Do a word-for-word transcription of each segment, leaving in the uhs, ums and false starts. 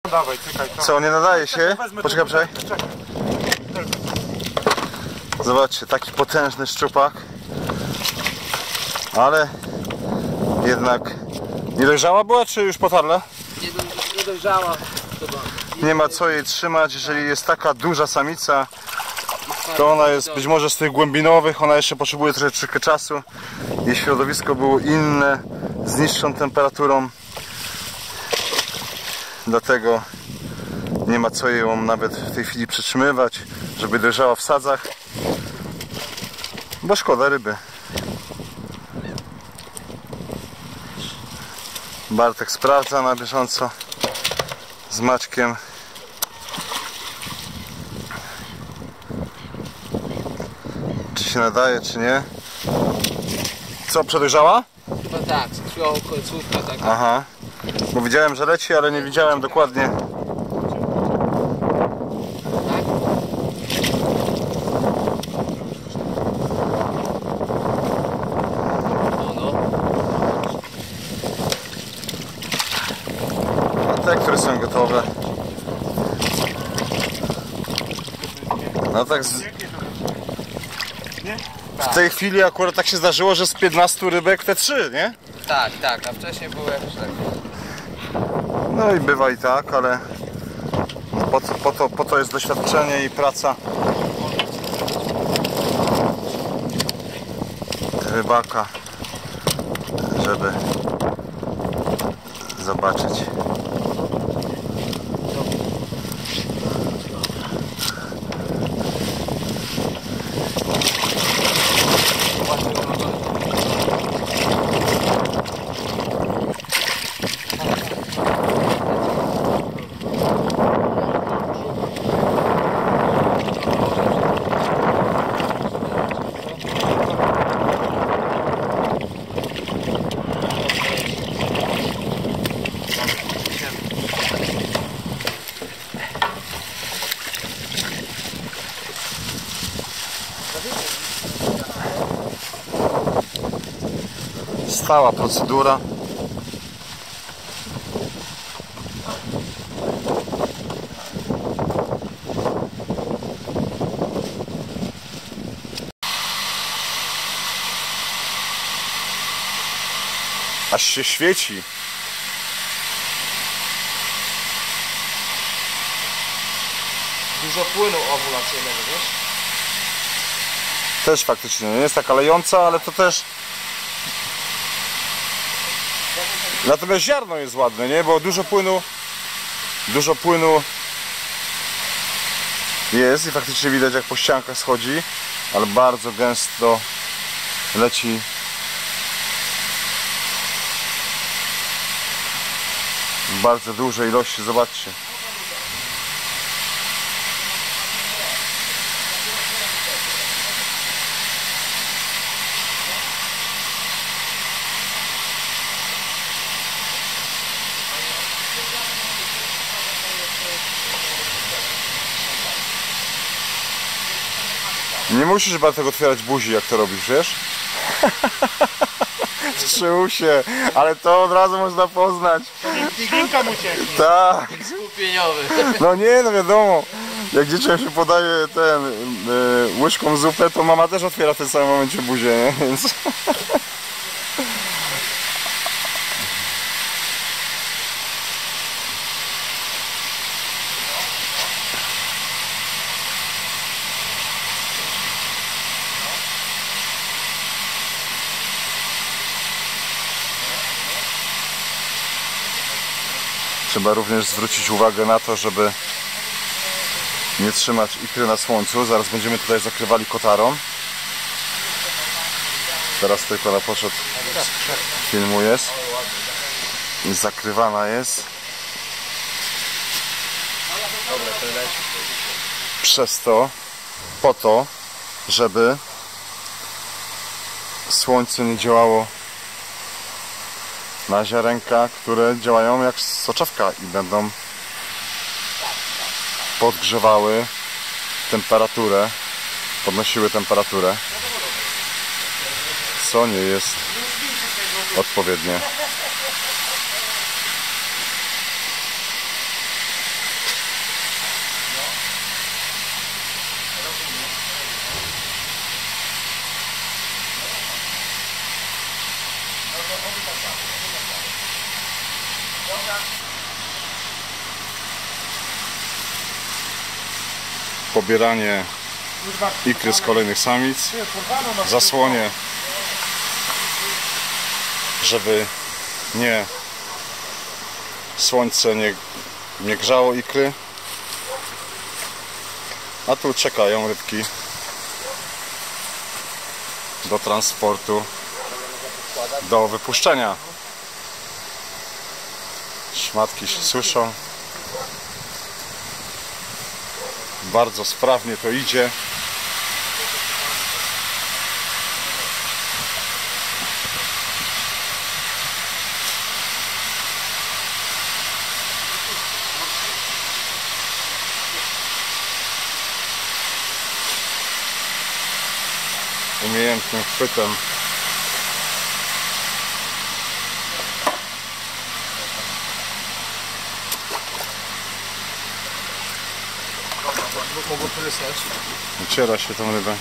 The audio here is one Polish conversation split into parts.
Dawaj, czekaj. To. Co, nie nadaje się? Poczekaj, poczekaj. Zobaczcie, taki potężny szczupak. Ale jednak nie dojrzała była, czy już potarla? Nie, do, nie dojrzała. Nie ma co jej trzymać, jeżeli jest taka duża samica, to ona jest być może z tych głębinowych, ona jeszcze potrzebuje troszeczkę czasu i środowisko było inne, z niższą temperaturą, dlatego nie ma co ją nawet w tej chwili przytrzymywać, żeby dojrzała w sadzach, bo szkoda ryby. Bartek sprawdza na bieżąco z Maćkiem. Czy się nadaje, czy nie? Co, przedojrzała? Chyba tak, chwilą końcówka taka. Aha. Bo widziałem, że leci, ale nie widziałem dokładnie. A te, które są gotowe. No tak z... W tej chwili akurat tak się zdarzyło, że z piętnastu rybek te trzy, nie? Tak, tak, a wcześniej było jakoś lepiej. No i bywa i tak, ale po to, po to, po to jest doświadczenie i praca rybaka, żeby zobaczyć. Stała procedura. Aż się świeci. Dużo płynu owulacyjnego, wiesz? Też faktycznie nie jest taka lejąca, ale to też... Natomiast ziarno jest ładne, nie? Bo dużo płynu Dużo płynu jest i faktycznie widać, jak po ściankach schodzi, ale bardzo gęsto leci w bardzo dużej ilości, zobaczcie. Nie musisz Bartek otwierać buzi, jak to robisz, wiesz? Wstrzył się, ale to od razu można poznać. Iglinka mu cieknie. Tak. Skupieniowy. No nie, no wiadomo. Jak dzieciom się podaje ten y, łyżką zupę, to mama też otwiera w tym samym momencie buzię, nie? Więc... Trzeba również zwrócić uwagę na to, żeby nie trzymać ikry na słońcu. Zaraz będziemy tutaj zakrywali kotarą. Teraz tylko na poczet filmujesz. I zakrywana jest. Przez to, po to, żeby słońce nie działało na ziarenka, które działają jak soczewka i będą podgrzewały temperaturę, podnosiły temperaturę, co nie jest odpowiednie. pobieranie ikry z kolejnych samic, zasłonie, żeby nie słońce nie, nie grzało ikry, a tu czekają rybki do transportu, do wypuszczenia. Szmatki się suszą. Bardzo sprawnie to idzie. Umiejętnym chwytem Mogło prysnąć. wyciera się tą rybę.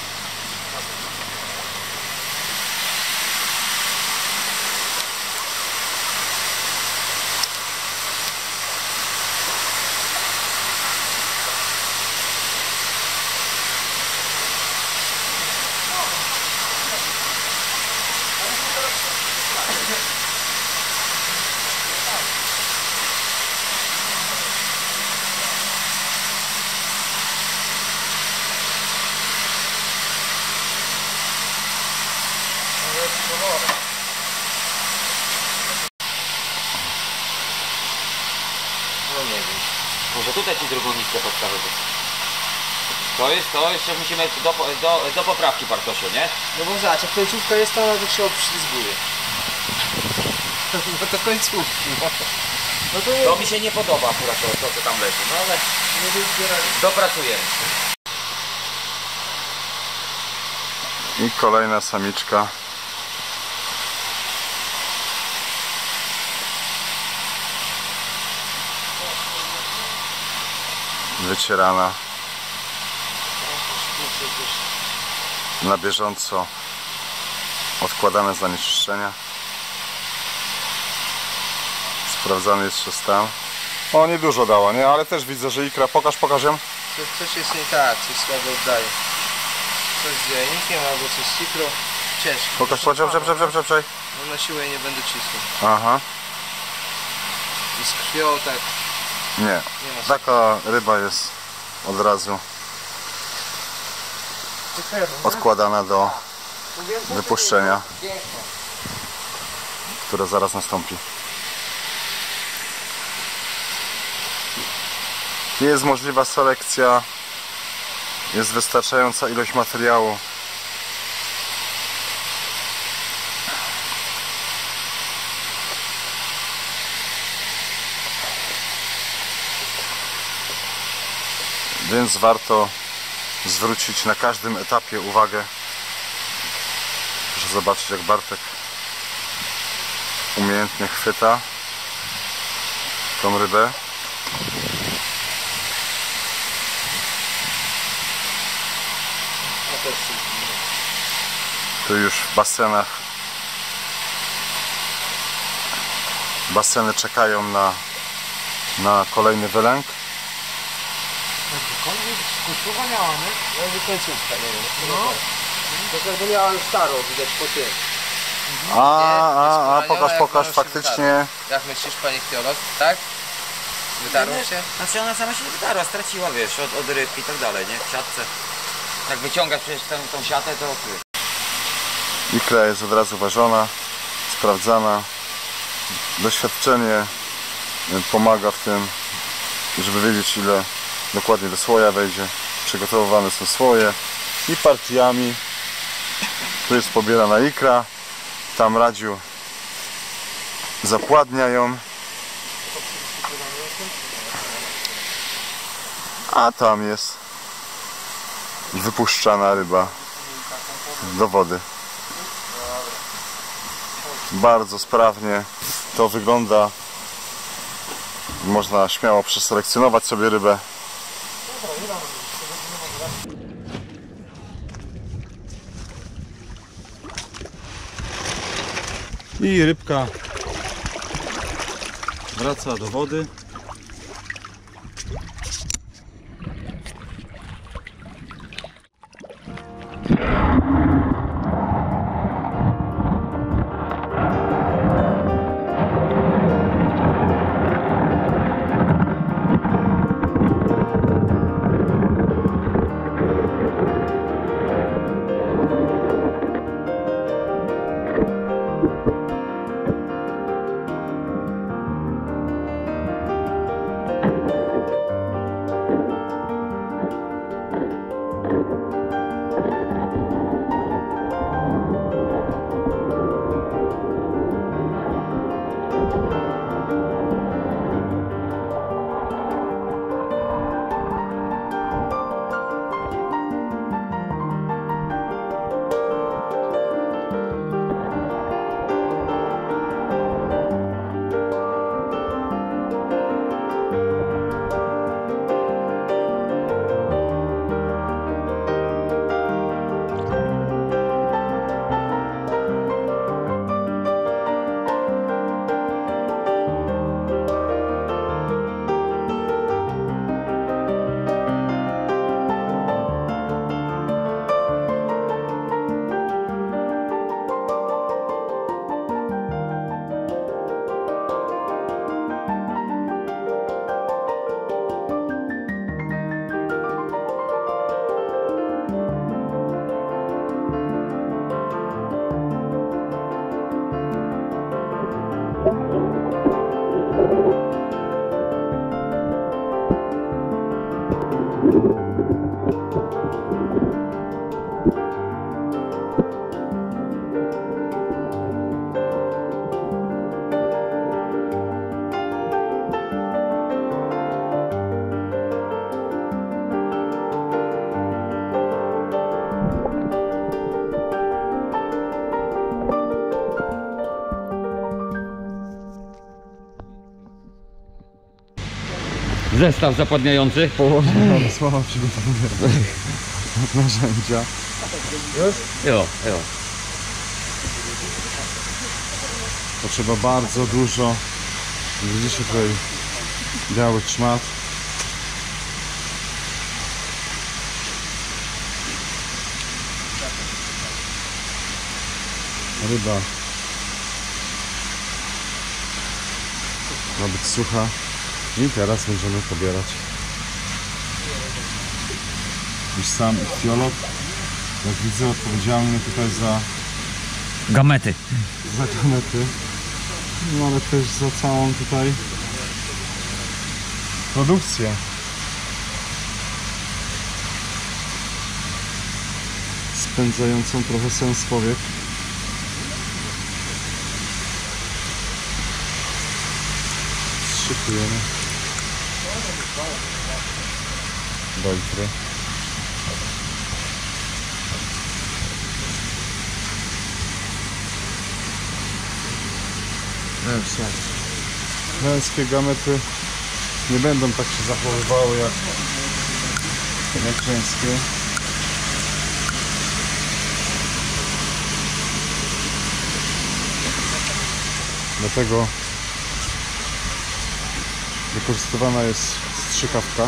No nie wiem. Może tutaj ci drugą miskę podstawię. To jest to, jeszcze musimy do, do, do poprawki, Bartosiu, nie? No bo zobacz, jak końcówka jest, to ona to się obślizguje. No to końcówki. No, no to, To mi się nie podoba akurat to, to co tam leży, no ale nie wyzbierali. dopracujemy. I kolejna samiczka. Wycierana. Na bieżąco odkładane zanieczyszczenia. Sprawdzany jest jeszcze stan. O, niedużo dała, nie? Ale też widzę, że ikra. Pokaż, pokaż ją. Coś, coś jest nie tak, coś słabo oddaje. Coś z jajnikiem albo coś z cikrą. Ciężko. Pokaż, pokaż, przep, przep, przep, przep. No na siłę nie będę cisnął. Aha. I z krwią tak. Nie. Nie ma. Taka ryba jest od razu odkładana do wypuszczenia, które zaraz nastąpi. Jest możliwa selekcja, jest wystarczająca ilość materiału. Więc warto zwrócić na każdym etapie uwagę. Proszę zobaczyć, jak Bartek umiejętnie chwyta tą rybę. No też coś. Tu już w basenach baseny czekają na, na kolejny wylęk. Końcówka miała, nie? Jakby końcówka, nie wiem. No. To jakby miała już starą, widać po tym. A, Nie, jest a, a poraniona, pokaż, jak pokaż, ona się faktycznie. Jak myślisz, pani Ktiolot, tak? Wytarło się? Znaczy ona sama się nie wydarła, straciła, wiesz, od, od ryb i tak dalej, nie? W siatce. Jak wyciągasz przecież tę, tą siatę, to ty. Ikra jest od razu ważona, sprawdzana. Doświadczenie pomaga w tym, żeby wiedzieć, ile dokładnie do słoja wejdzie. Przygotowywane są słoje i partiami. Tu jest pobierana ikra, tam Radziu zapładnia ją, a tam jest wypuszczana ryba do wody. Bardzo sprawnie to wygląda. Można śmiało przeselekcjonować sobie rybę. I rybka wraca do wody. Zestaw zapładniający. Położę słowa przygotowuję narzędzia. Już? Jo, jo. Potrzeba bardzo dużo. Widzicie tutaj białych szmat. Ryba ma być sucha. I teraz będziemy pobierać. Już sam ichtiolog, jak widzę, odpowiedzialny tutaj za Gamety. za gamety, no ale też za całą tutaj produkcję. Spędzającą trochę sens powiek. Szykujemy do litry. Męskie gamety nie będą tak się zachowywały jak, jak żeńskie. Dlatego wykorzystywana jest strzykawka.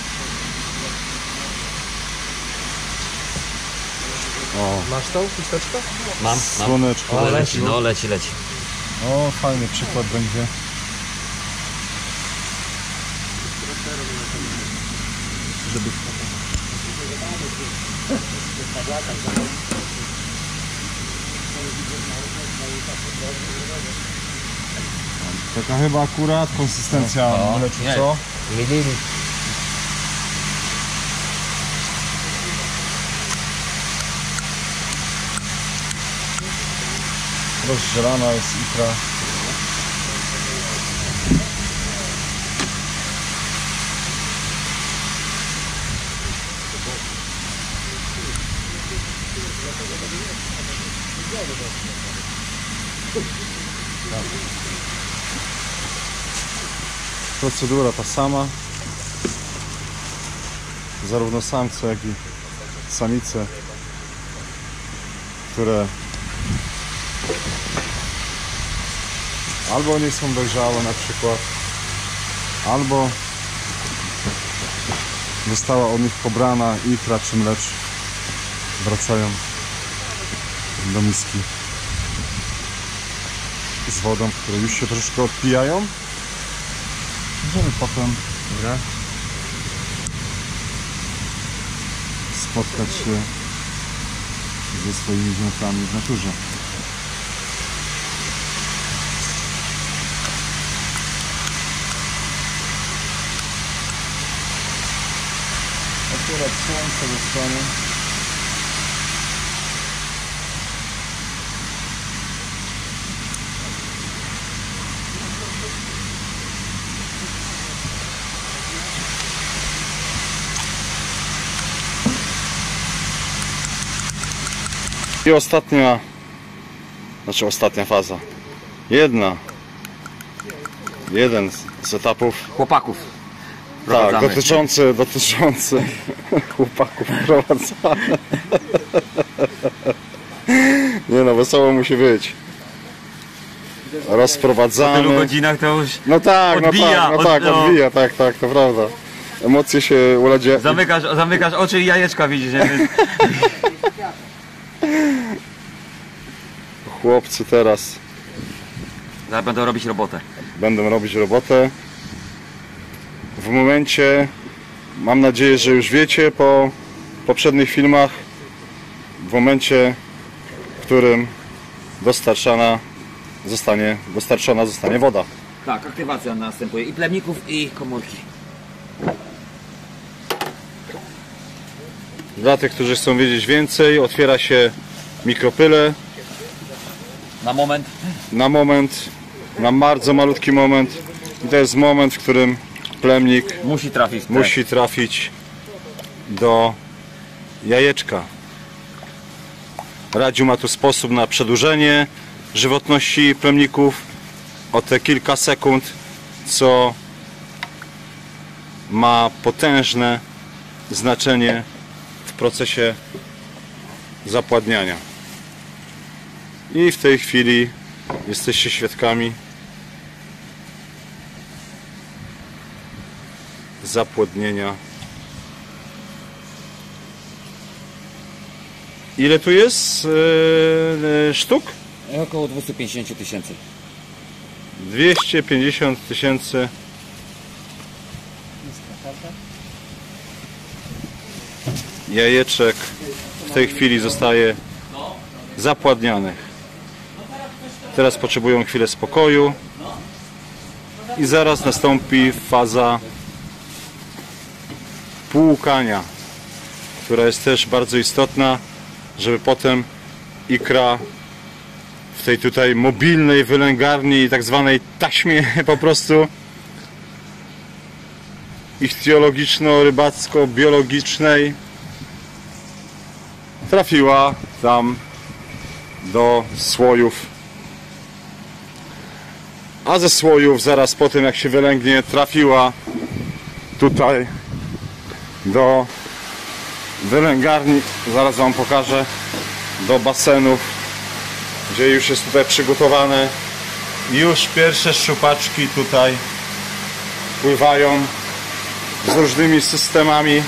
O, Masz tą chusteczkę? Mam, mam. słoneczko. O, leci, no leci, leci. O, fajny przykład będzie. Żeby... Taka chyba akurat konsystencja No, mleczu, nie. co? Milili. Rozżerana jest ikra. Procedura ta sama. Zarówno samce, jak i samice, które albo nie są dojrzałe na przykład, albo została od nich pobrana ikra czy mlecz, wracają do miski z wodą, które już się troszeczkę odpijają, żeby potem Dobra. spotkać się ze swoimi wnukami w naturze. Akurat słońce dostanie. I ostatnia, znaczy ostatnia faza. Jedna, jeden z etapów, Chłopaków. tak, Prowadzamy. dotyczący, dotyczący chłopaków prowadzamy. Nie no, wesoło musi być. Po tylu Rozprowadzamy. godzinach to już No tak, odbija, no tak, no tak, od- no. odbija, tak, tak, to prawda. Emocje się uledzie. zamykasz, zamykasz oczy i jajeczka widzisz, nie? Chłopcy teraz Zaraz będą robić robotę. będą robić robotę. W momencie, mam nadzieję, że już wiecie po poprzednich filmach, w momencie, w którym dostarczana zostanie, dostarczona zostanie woda. Tak, aktywacja następuje i plemników, i komórki. Dla tych, którzy chcą wiedzieć więcej, otwiera się mikropylę Na moment. na moment, na bardzo malutki moment. I to jest moment, w którym plemnik Musi trafić. w musi trafić do jajeczka. Radziu ma tu sposób na przedłużenie żywotności plemników o te kilka sekund, co ma potężne znaczenie w procesie zapładniania. I w tej chwili jesteście świadkami zapłodnienia. Ile tu jest yy, sztuk? Około dwieście pięćdziesiąt tysięcy. dwieście pięćdziesiąt tysięcy. Jajeczek w tej chwili zostaje zapładnianych. Teraz potrzebują chwilę spokoju i zaraz nastąpi faza płukania, która jest też bardzo istotna, żeby potem ikra w tej tutaj mobilnej wylęgarni i tak zwanej taśmie po prostu ichtiologiczno-rybacko-biologicznej trafiła tam do słojów, a ze słojów zaraz po tym, jak się wylęgnie, trafiła tutaj do wylęgarni, zaraz wam pokażę, do basenów, gdzie już jest tutaj przygotowane. Już pierwsze szczupaczki tutaj pływają z różnymi systemami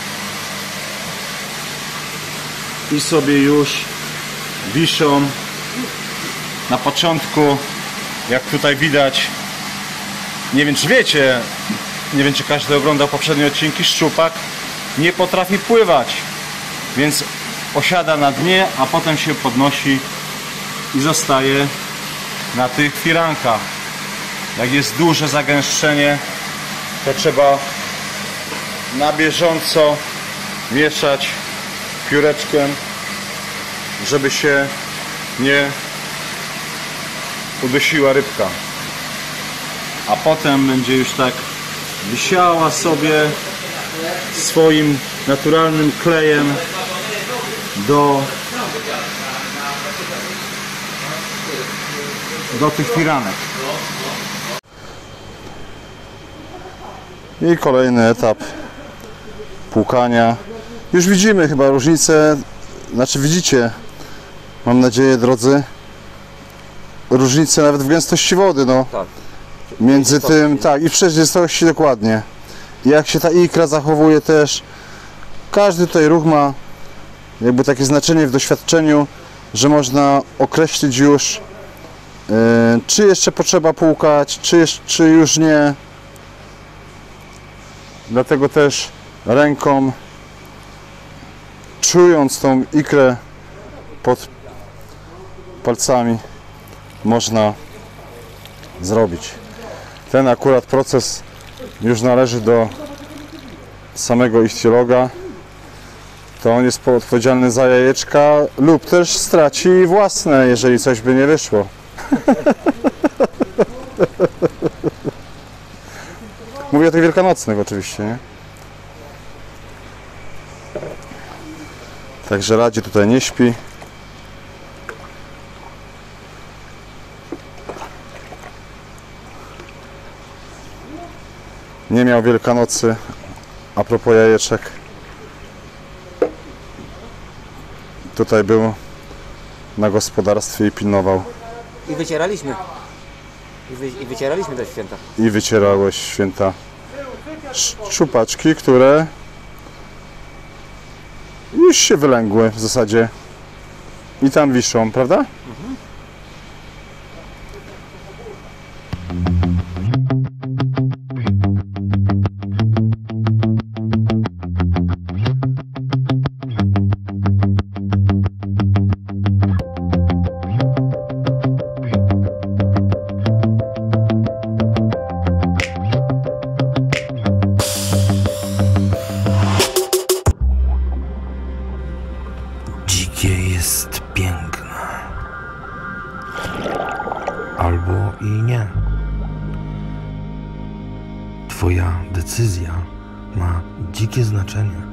i sobie już wiszą. Na początku, jak tutaj widać, nie wiem czy wiecie, nie wiem czy każdy oglądał poprzednie odcinki, szczupak nie potrafi pływać, więc osiada na dnie, a potem się podnosi i zostaje na tych firankach. Jak jest duże zagęszczenie, to trzeba na bieżąco mieszać pióreczkiem, żeby się nie udusiła rybka. A potem będzie już tak wisiała sobie swoim naturalnym klejem do do tych firanek. I kolejny etap płukania. Już widzimy chyba różnicę, znaczy widzicie, mam nadzieję, drodzy, różnicę nawet w gęstości wody, no. Tak. Między tym, tak, i w przejrzystości dokładnie. I jak się ta ikra zachowuje też. Każdy tutaj ruch ma jakby takie znaczenie w doświadczeniu, że można określić już, yy, czy jeszcze potrzeba płukać, czy, jeszcze, czy już nie. Dlatego też ręką, czując tą ikrę pod palcami, można zrobić. Ten akurat proces już należy do samego ichtiologa. To on jest odpowiedzialny za jajeczka lub też straci własne, jeżeli coś by nie wyszło. Mówię o tych wielkanocnych oczywiście, nie? Także Radzie tutaj nie śpi. Nie miał Wielkanocy a propos jajeczek. Tutaj był na gospodarstwie i pilnował. I wycieraliśmy. I, wy, i wycieraliśmy te święta. I wycierałeś święta szczupaczki, które już się wylęgły w zasadzie. I tam wiszą, prawda? Mhm. Życie jest piękne. Albo i nie. Twoja decyzja ma dzikie znaczenie.